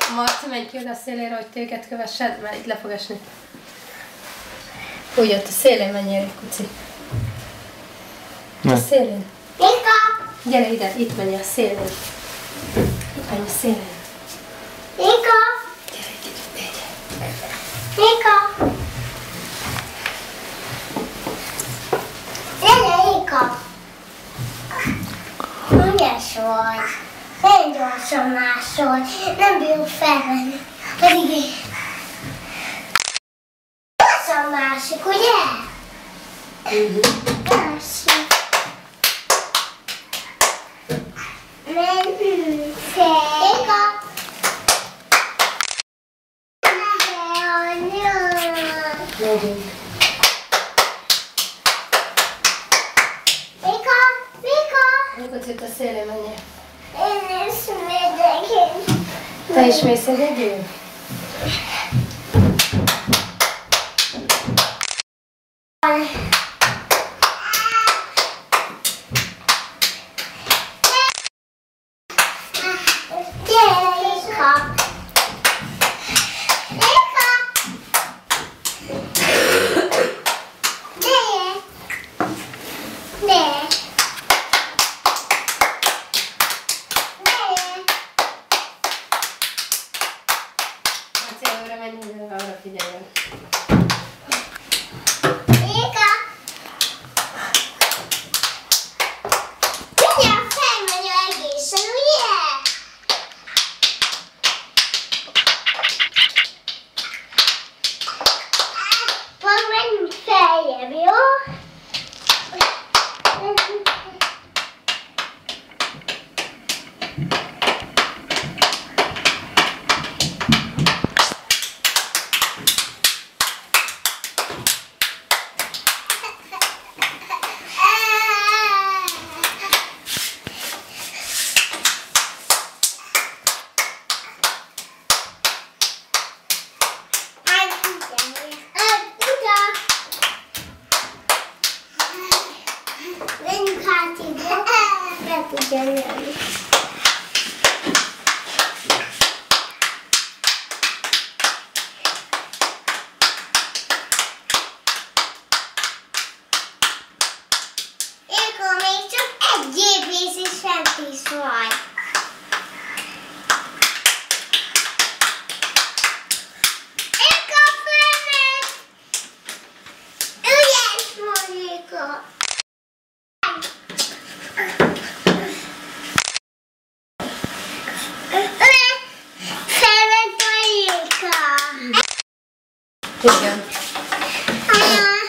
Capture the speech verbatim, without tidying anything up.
Marci, menj ki oda a szélére, hogy téged kövessed, mert itt le fog esni. Úgy ott a szélén menjél, kuci. A szélén. Mika! Gyere ide, itt menj a szélén. Itt menj a szélén. Mika! Gyere itt, itt, itt. Mika! Gyere, Mika! Ügyes vagy. Nagyon gyorsan mászol. Nem bírjuk felvenni. Pedig én... Gyorsan másik, ugye? Másik. Menjünk fel. Mika! Megyünk. Mika! Mika! Mikor itt a szélén menjél. Én is megyek. Te is mész egyedül? Arra menjünk, arra figyeljen. Mika! Mindjárt felmegy egészen, ugye? Majd menjünk feljebb, jó? Menjünk hát ide, be tudja jönni. Ilkó, még csak egy gépész is fent is vagy. Ilkó, fölment! Ügyes vagy, Ilkó! Igen. Hello.